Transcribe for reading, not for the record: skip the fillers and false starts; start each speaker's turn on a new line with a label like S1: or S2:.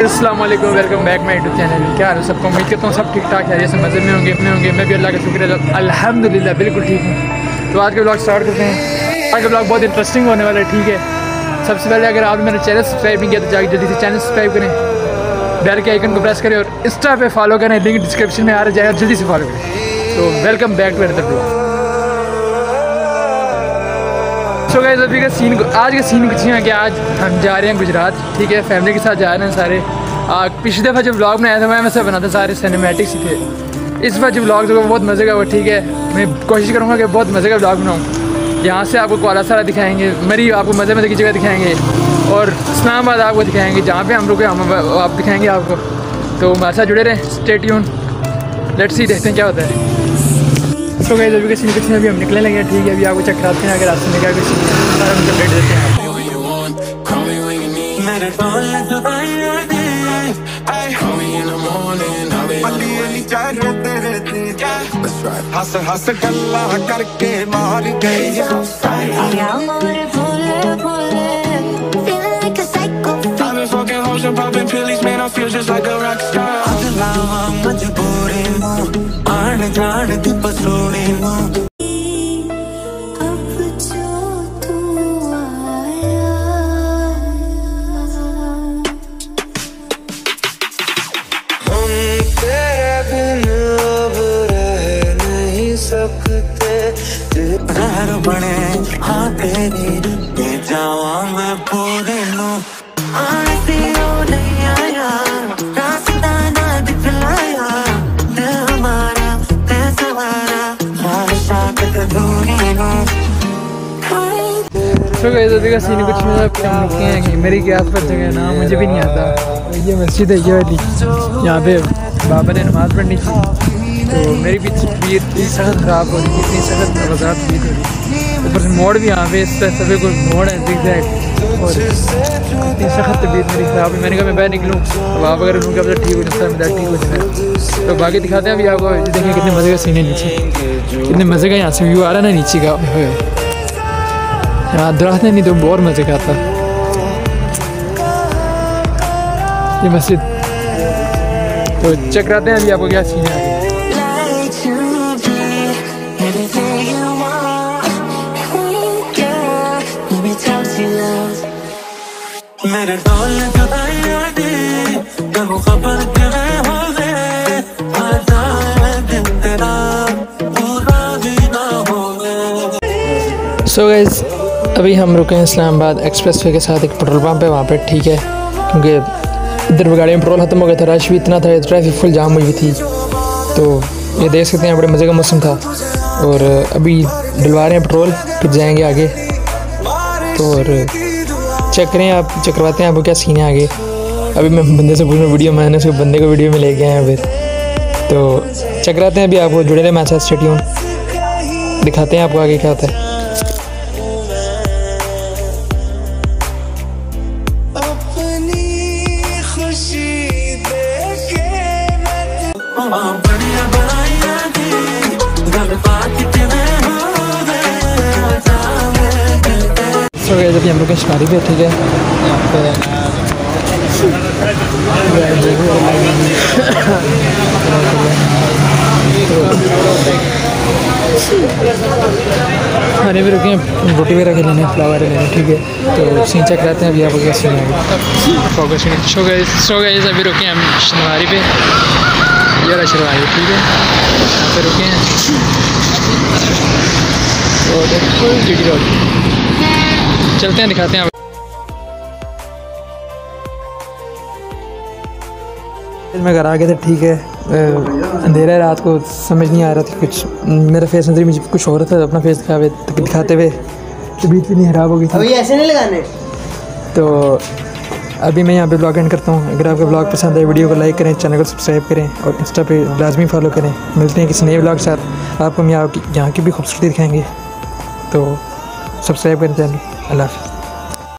S1: अस्सलाम वालेकुम, welcome back my YouTube channel. क्या हाल है सबको? उम्मीद करता हूँ सब ठीक ठाक है, जैसे मज़े में होंगे, अपने होंगे। मैं भी अल्लाह का शुक्र है अल्हम्दुलिल्लाह बिल्कुल ठीक हूँ। तो आज के ब्लॉग स्टार्ट करते हैं। आज का ब्लॉग बहुत इंटरेस्टिंग होने वाला है, ठीक है। सबसे पहले अगर आपने मेरा चैनल सब्सक्राइब नहीं किया तो जाकर जल्दी से चैनल सब्सक्राइब करें, बेल के आइकन को प्रेस करें और इंस्टा पे फॉलो करें, लिंक डिस्क्रिप्शन में आ जाएगा, जल्दी से फॉलो करें। तो welcome back to another blog. So guys, अभी का सीन, आज का सीन कुछ है कि आज हम जा रहे हैं गुजरात, ठीक है। फैमिली के साथ जा रहे हैं सारे। पिछली दफ़ा जो ब्लॉग बनाया था मैं वैसे बनाता, सारे सिनेमैटिक्स थे। इस बार जो ब्लॉग जो बहुत मज़े का वो, ठीक है। मैं कोशिश करूँगा कि बहुत मज़े का ब्लॉग बनाऊँ। यहाँ से आपको कोला सारा दिखाएंगे, मरी आपको मज़े मज़े की जगह दिखाएंगे, और इस्लामाबाद आपको दिखाएंगे, जहाँ पे हम रुके हम आप दिखाएंगे आपको। तो हमारे साथ जुड़े रहें, स्टे ट्यून। लेट्स सी, देखते हैं क्या होता है। तो गाइस, अभी के सीन कुछ अभी हम निकलने लगे हैं, ठीक है। अभी आपको चेक कराते हैं अगर रास्ते में क्या कुछ सारा हम अपडेट देते हैं।
S2: बने हाँ तेरी ये जावा मैं पूरे लूं आसी हो नहीं आया रास्ता ना दिखलाया दिल हमारा दिल सवारा ख्वाहिशां तक दूरी लूं।
S1: तो गाइस, अभी का सीन कुछ में हम रुके हैं कि मेरी क्या पर जगह नाम मुझे भी नहीं आता। ये मस्जिद है, ये वाली, यहाँ पे बाबा ने नमाज़ पढ़नी थी। तो मेरी भी तबीयत इतनी सख्त ख़राब हो रही थी, इतनी सख्त वज़ाहत तबीयत हो रही थी। ऊपर से मोड़ भी यहाँ पे इस सभी को मोड़ है zigzag, और इतनी सख्त तबीयत मेरी ख़राब है। मैंने कहा मैं बाहर निकलूँ, तो आप अगर उनका मतलब ठीक हो जाता है, मेरा ठीक हो जाता है। तो बाकी दिखाते हैं अभी आपको। देखिए कितने मज़े का सीन है नीचे, कितने मज़े का यहाँ से व्यू आ रहा है ना नीचे का। यहाँ दरख्त नहीं तो बहुत मज़े का आता। ये मस्जिद तो चेक कराते हैं अभी आपको क्या सीन है।
S2: मेरे डोल जुदाइयां दी जब खबर करे हो गए दिन तेरा पूरा भी ना हो गए।
S1: सो गाइस, अभी हम रुके हैं इस्लामाबाद एक्सप्रेसवे के साथ एक पेट्रोल पंप है वहाँ पे, ठीक है। क्योंकि इधर गाड़ी में पेट्रोल ख़त्म हो गया था, रश भी इतना था, ट्रैफिक फुल जाम हुई थी। तो ये देख सकते हैं, बड़े मज़े का मौसम था। और अभी डलवा रहे हैं पेट्रोल, फिर जाएंगे आगे। तो और चेक करें आप, चेक करवाते हैं आपको क्या सीन है आगे। अभी मैं बंदे से पूछूँ वीडियो, मैंने उसको बंदे को वीडियो में लेके आए हैं फिर। तो चेक कराते हैं अभी आपको, जुड़े रहे मेरे साथ, स्टे ट्यून। दिखाते हैं आपको आगे क्या होता है। तो गाइस, अभी हम लोग शिकारी पे, ठीक है। यहाँ पे खाने भी रुके हैं, रोटी वगैरह के लेने, फ्लावर लेने, ठीक है। तो सीन चेक कराते हैं अभी आपको क्या सीन है। सो गाइस, अभी रुके हैं हम शनिवारी पे, ये रहा शनिवारी, ठीक है। यहाँ पे रुके हैं तो देखो चलते हैं, दिखाते हैं। मैं घर आ गया था, ठीक है। अंधेरा है, रात को समझ नहीं आ रहा था कुछ, मेरा फेस अंदर मुझे कुछ हो रहा था। अपना फेस दिखाते हुए तबीयत भी नहीं ख़राब हो गई थी।
S3: अभी ऐसे नहीं लगाने।
S1: तो अभी मैं यहाँ पे ब्लॉग एंड करता हूँ। अगर आपको ब्लॉग पसंद आए, वीडियो को लाइक करें, चैनल को सब्सक्राइब करें और इंस्टा पे लाजमी फॉलो करें। मिलते हैं किसी नए ब्लॉग के साथ, आपको हम यहाँ की भी खूबसूरती दिखाएँगे। तो सब्सक्राइब करें चैनल। अल्लाह हाफ़िज़।